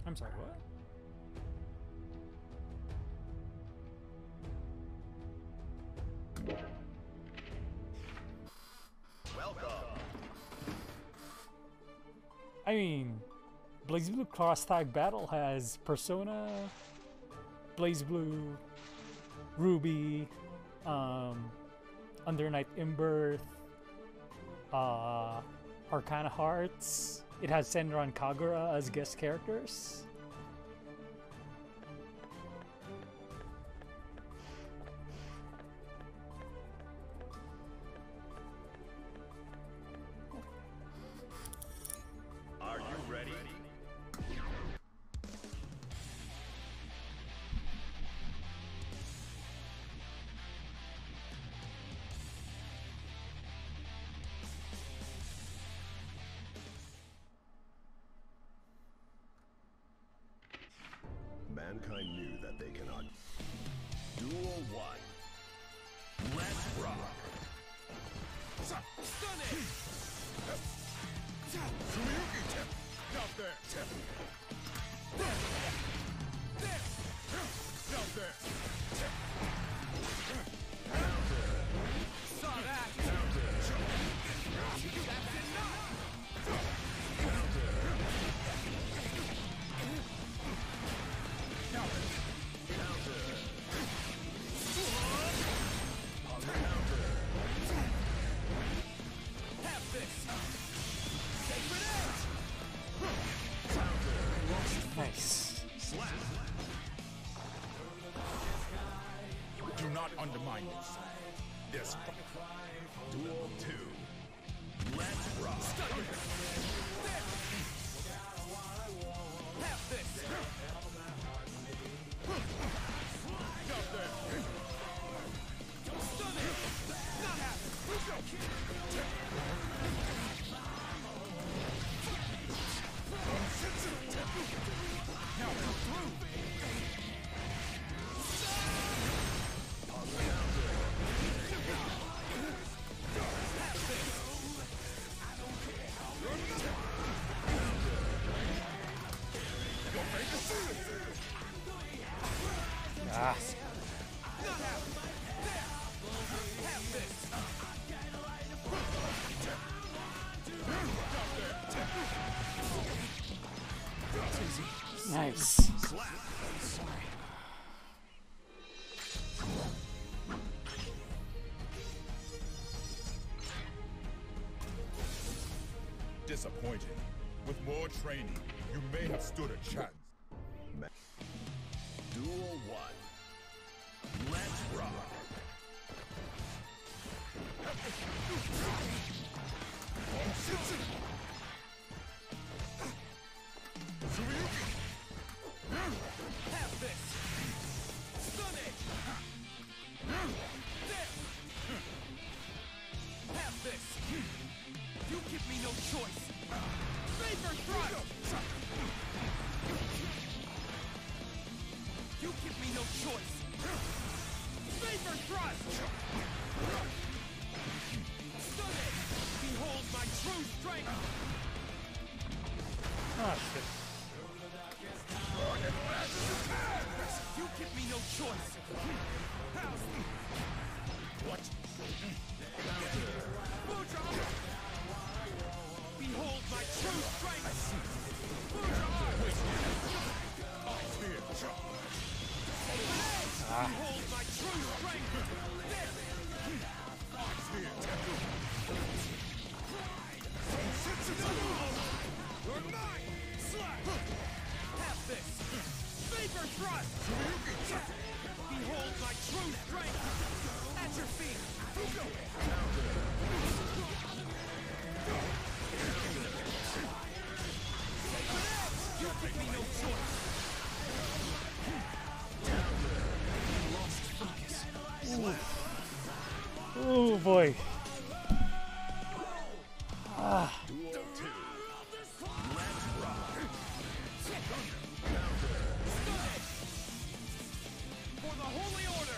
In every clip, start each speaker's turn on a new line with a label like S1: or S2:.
S1: I'm sorry, what?
S2: Welcome.
S1: I mean, BlazBlue Cross Tag Battle has Persona, BlazBlue, Ruby, Under Night In-Birth, Arcana Hearts. It has Senran and Kagura as guest characters.
S2: Are you ready? Mankind knew that they cannot. Duel 1. Let's rock. Stun it! Out there! Out there! Saw that! That's enough! Have this! Sacred edge!
S1: Nice.
S2: Slap!
S3: Do not undermine this. Yes.
S2: Duel 2. Let's rock!
S4: Have this!
S2: Out there!
S4: Stun it! Not have it!
S2: Now through!
S1: Ah. Nice.
S3: Disappointing. With more training, you may have stood a chance.
S2: Duel 1. Let's rock!
S4: Have this! Stun it! There! Have this! You give me no choice! Vapor thrust! You give me no choice! Vapor thrust! Stun it! Behold my true strength!
S1: Ah, shit.
S4: You give me no choice!
S3: What?
S4: Behold my true strength! Behold my true strength! You're mine! Slap! Have this! Vapor thrust! Behold my true strength! At your feet! You give me no choice!
S1: Oh boy.
S2: Duel 2. Let's rock!
S4: For the Holy Order!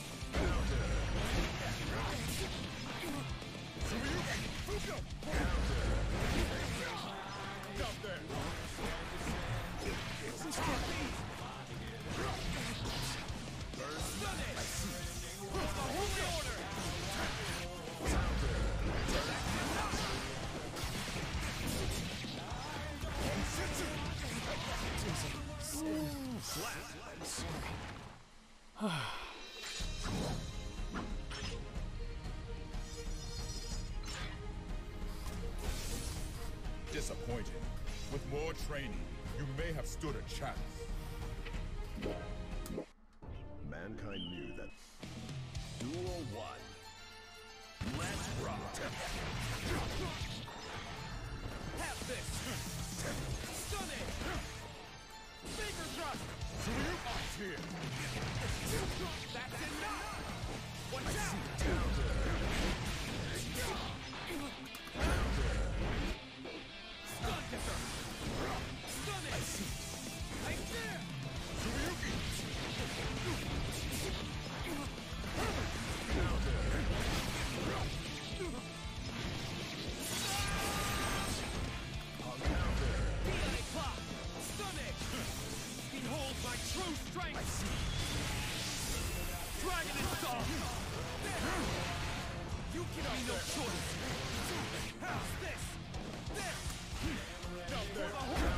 S2: Counter!
S3: Disappointing. With more training, you may have stood a chance.
S2: Mankind knew that. Duel 1. Let's rock.
S4: Have this! Stun it! Vapor thrust!
S3: Here.
S4: That's enough! Watch out! Stun kisser! Stun it! Right there! DI clock! Stun it! Behold my true strength! Dragon install! You give me no choice! How's this? This! For the whole...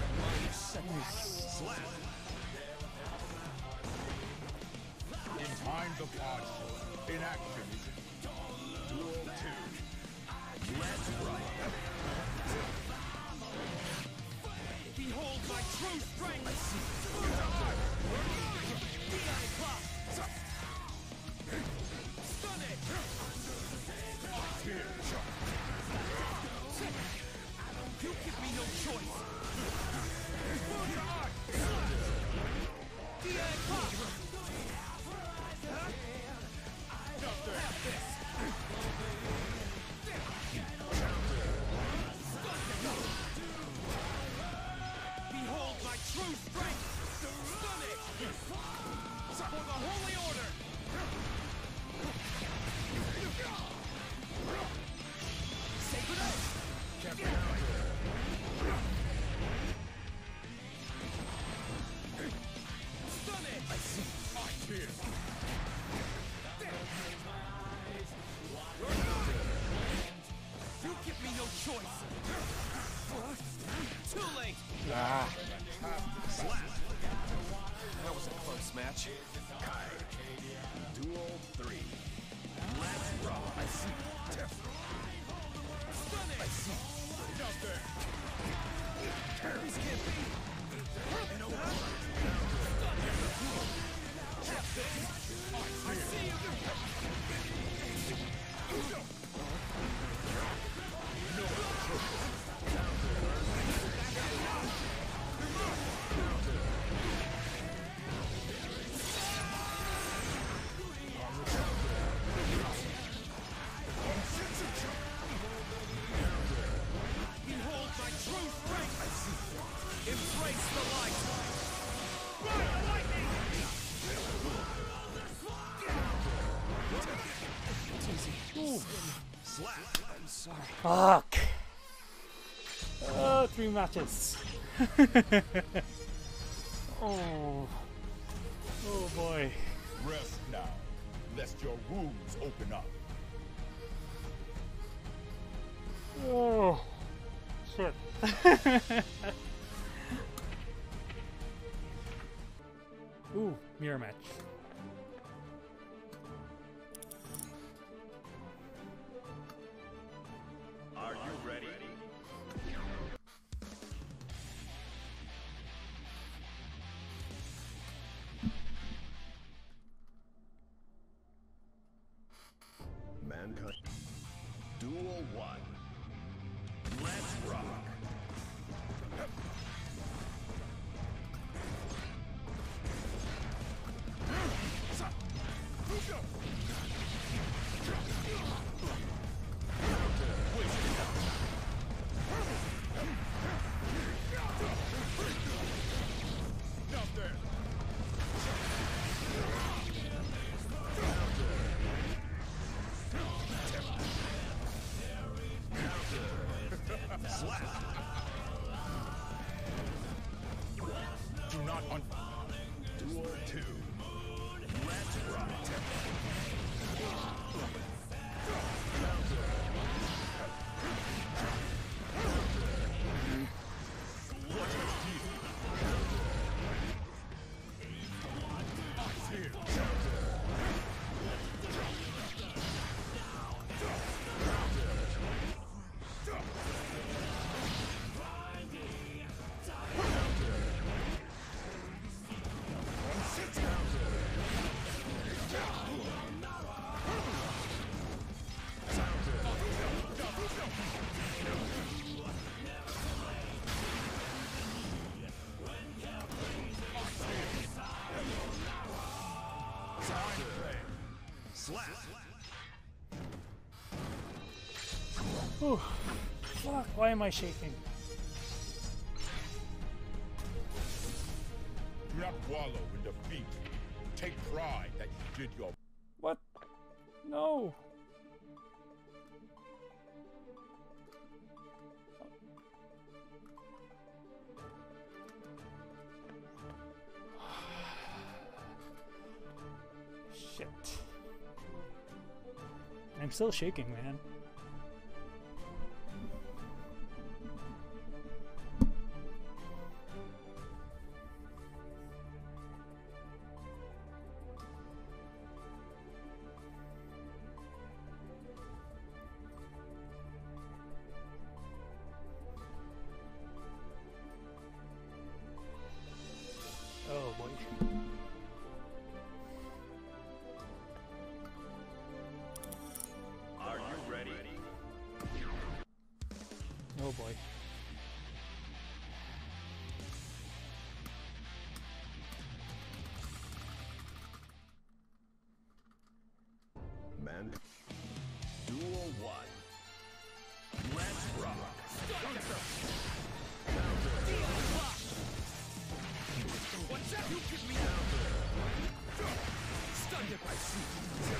S3: In time the hardship. In action.
S2: Duel 2. Let's rock.
S4: Behold my true strength! DI clock! Stun it! You give me no choice! DI clock! Have this! Behold my true strength! Stun it! For the Holy Order! Sacred Oath! Stun it! You give me no choice! Too late!
S1: Ah.
S4: That was a close match.
S2: Duel 3. Let's rock.
S4: Stun it! This can't be! Have this! I see you! Behold my true strength! Embrace the light! Ride lightning!
S1: Fuck. Oh, 3 matches. Oh. Oh boy.
S3: Rest now, lest your wounds open up.
S1: Oh. Shit. Ooh, mirror match.
S2: Are you ready? Mankind. Duel 1. Let's rock. Slap.
S1: Whew. Fuck, why am I shaking?
S3: Do not wallow in defeat. Take pride that you did your
S1: What? No. Shit. I'm still shaking, man. Oh boy.
S2: Are you ready?
S1: Oh boy.
S2: Man. Duel 1. Let's rock.
S4: What's up? You give me stunned if I see.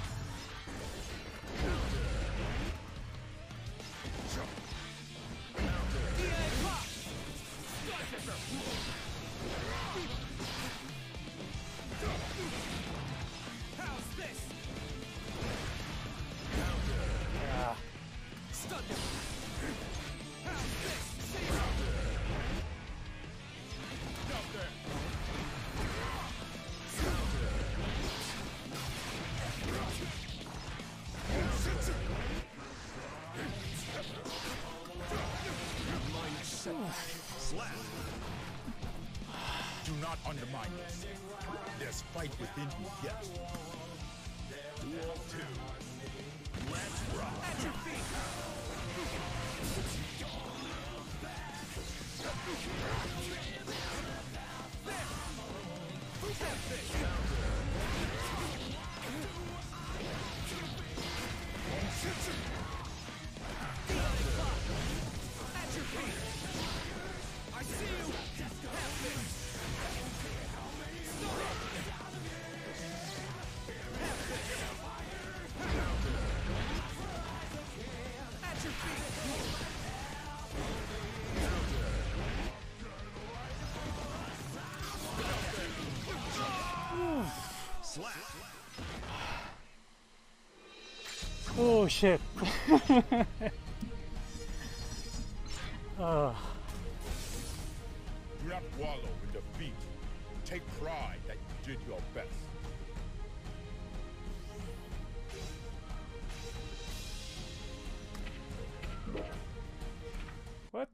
S4: How's this?
S1: Ah.
S4: Stunned it. How's this? Say
S3: slap. Do not undermine this. There's fight within you yet.
S2: Duel 2. Let's rock.
S4: at your feet. Have this. At your feet. I see you. Have this. At your feet.
S2: Slap.
S1: Oh shit. Oh.
S3: Do not wallow in defeat. Take pride that you did your best.
S1: What?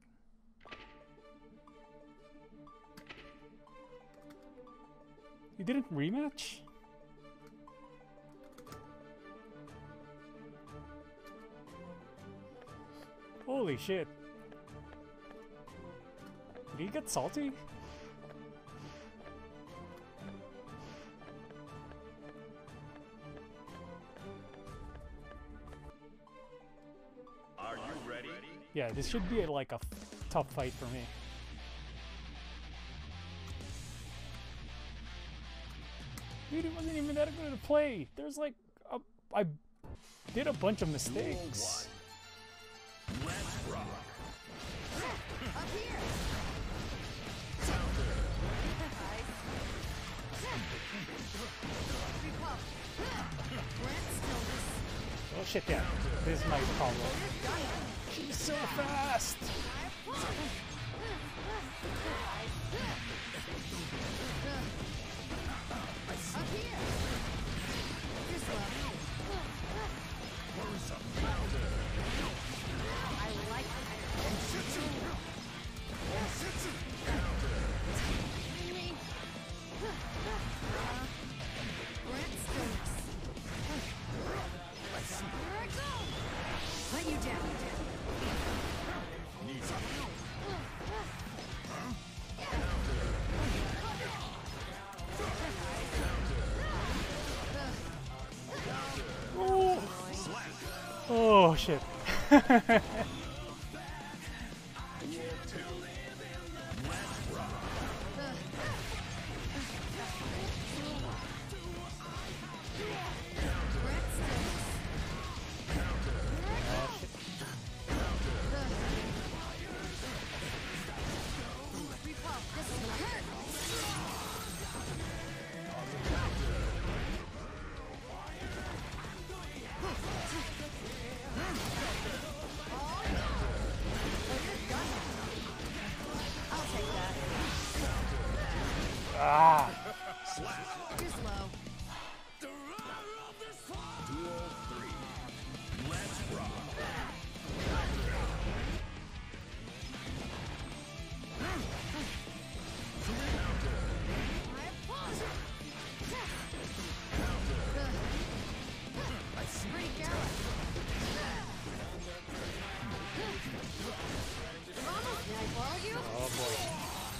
S1: You didn't rematch? Holy shit. Did he get salty?
S2: Are you ready?
S1: Yeah, this should be like a tough fight for me. Dude, it wasn't even that good to play. There's like I did a bunch of mistakes.
S2: Let's rock.
S5: Up here! Recall. Grant stillness.
S1: Oh shit, yeah. This is my problem. She's so fast.
S5: Up here! You're slow. I like it. Me. Grant stillness. Here I go! Let you down.
S1: Oh shit. Ah!
S5: You're slow.
S2: Duel 3. Let's rock.
S5: Pretty careless. Almost. Did I follow you?
S1: Oh boy.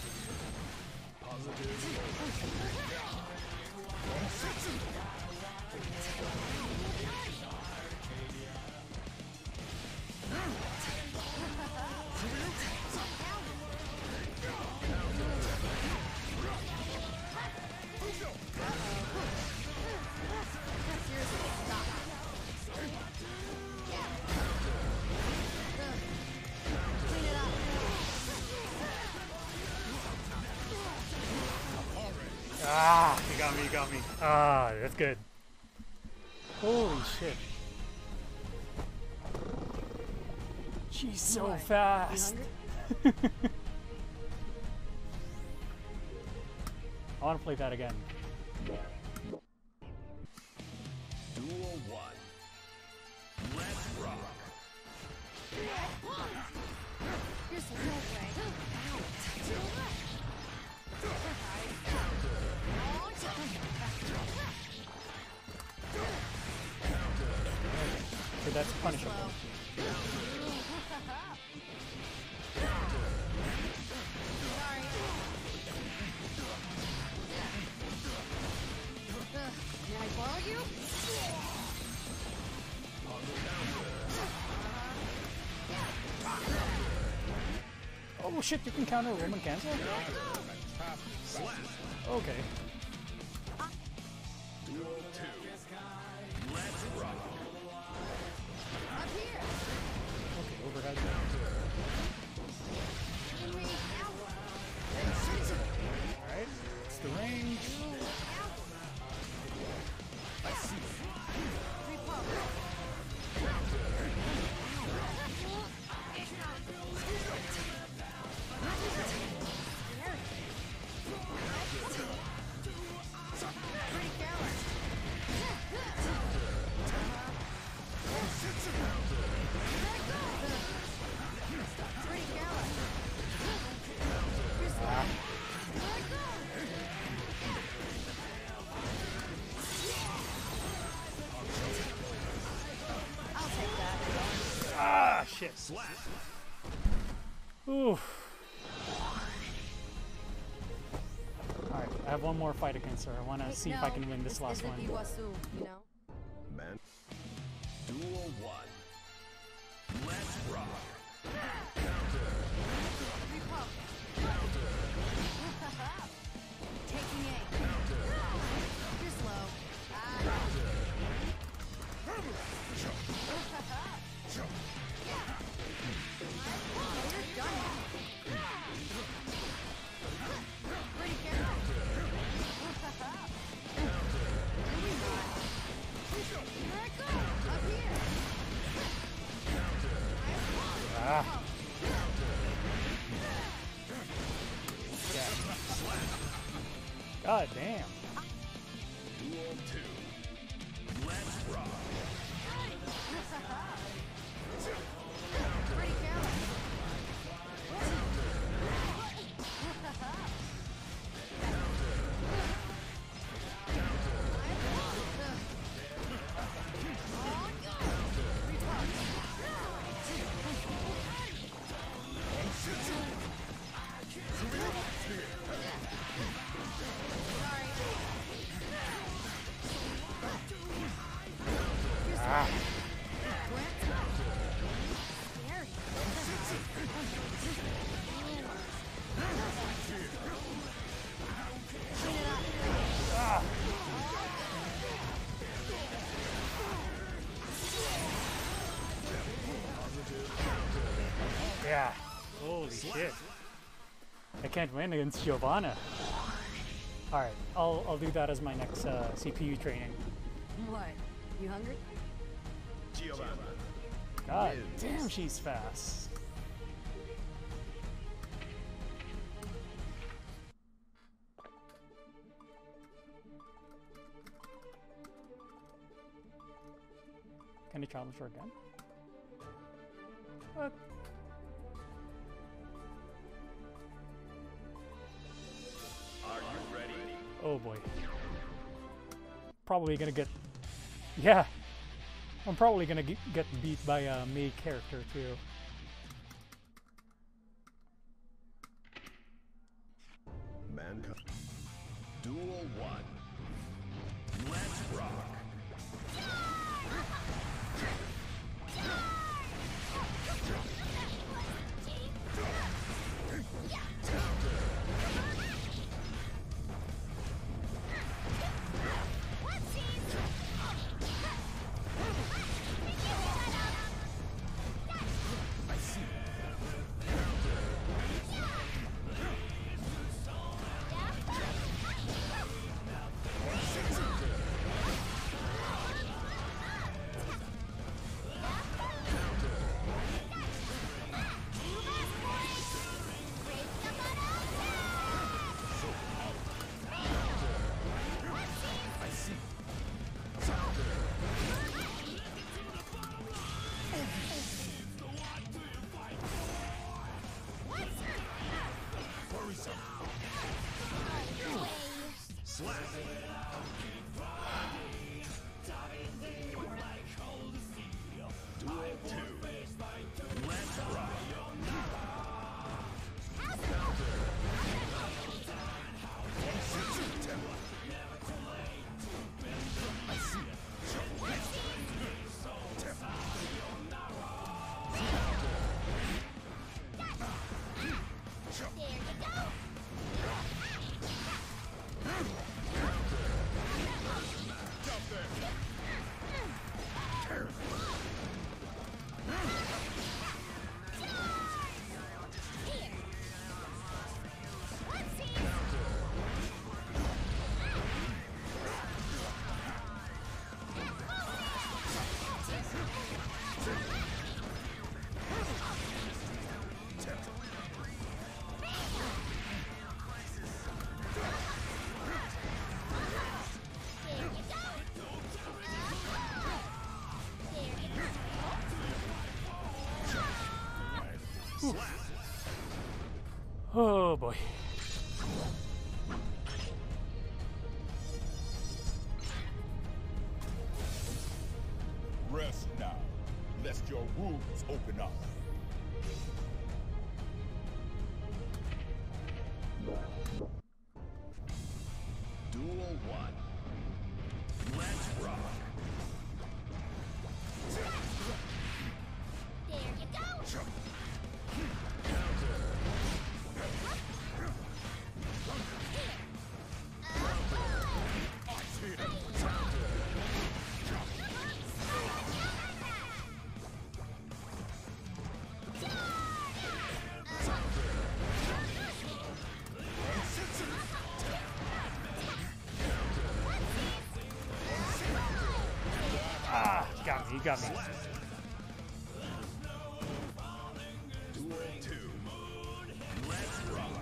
S5: Seriously, stop. Clean it up.
S1: Ah! You got me, you got me. Ah, that's good. Holy shit. She's so
S5: Boy,
S1: fast.
S5: You hungry?
S1: I want to play that again.
S2: Duel 1. Let's rock.
S5: Here's the real way.
S1: So that's punishable.
S5: Sorry. Can I borrow you?
S1: Oh shit, you can counter a Roman cancel? Okay.
S2: Duel 2. Let's rock.
S5: Up here.
S1: Okay, overhead.
S5: Give me out.
S1: Alright, it's the range.
S5: Free pump. Pretty careless. Pretty careless. Here's the I'll take that.
S1: Ah, shit. Ooh. Alright, I have one more fight against her. I want to see if I can win this last one.
S5: Iguazu, you know?
S2: Man. Duel 1. Let's rock.
S5: Free pump. Taking aim. You're slow. You're done. Pretty careful. Here I go. Up here.
S1: Ah. God damn.
S2: Duel 2. Let's rock.
S5: Pretty careless. Sorry.
S1: Yeah. Holy shit. I can't win against Giovanna. Alright, I'll do that as my next CPU training.
S5: What? You hungry?
S2: Giovanna.
S1: God damn, she's fast. Can I challenge her again? What?
S2: Are you ready?
S1: Oh boy. Probably gonna get... Yeah! I'm probably gonna get beat by a Mei character too.
S2: Mankind. Duel 1. Let's rock.
S1: Oh boy.
S3: Rest now, lest your wounds open up.
S2: Duel 1. Let's rock.
S5: There you go.
S1: Ah, got me, you got me.
S2: Duel 2. Let's rock.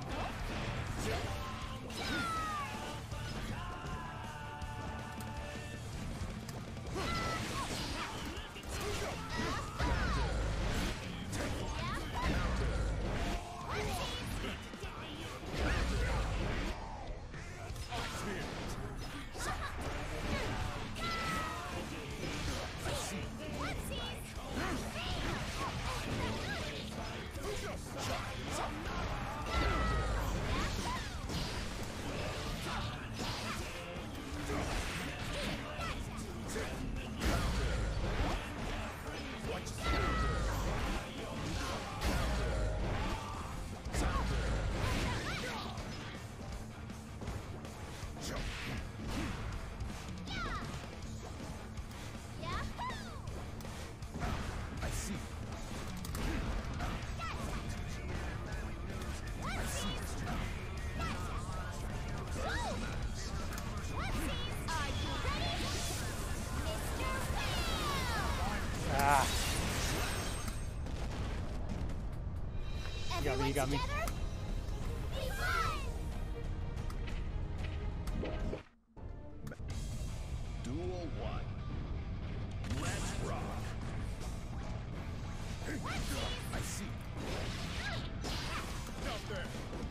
S1: got me, he got me.
S2: Duel 1. Let's rock. I see.
S3: Out there.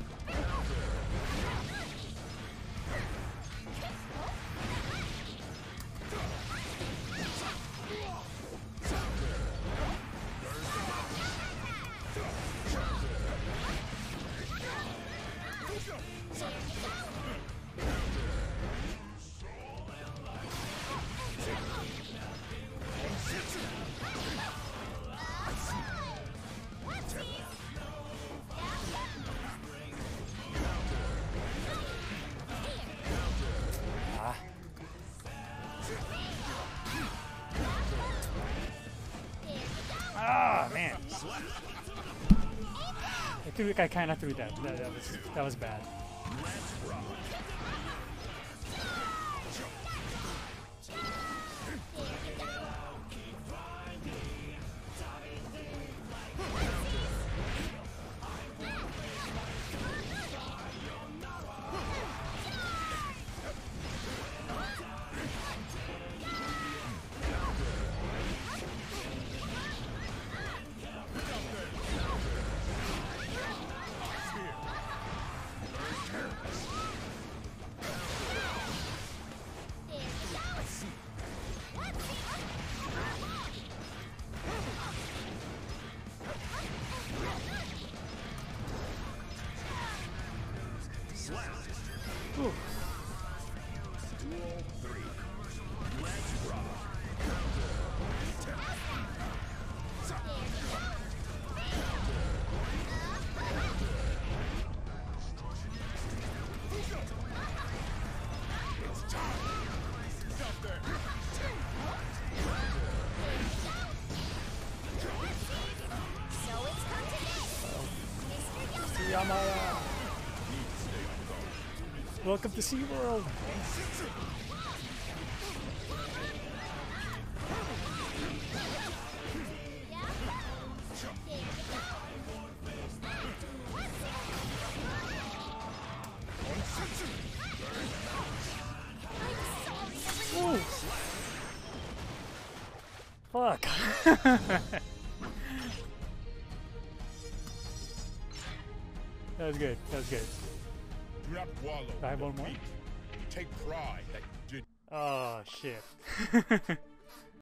S1: Ah, man. I kind of threw that. That was bad. Ooh.
S2: Duel 3. Let's rock. It's time.
S3: Out there.
S5: So it's come to this, Mr. Young.
S1: Yamaya. Welcome to SeaWorld. Ooh. Fuck. That was good. That was good.
S3: Do not wallow.
S1: I have
S3: in
S1: one more?
S3: defeat. Take pride that you did.
S1: Oh shit.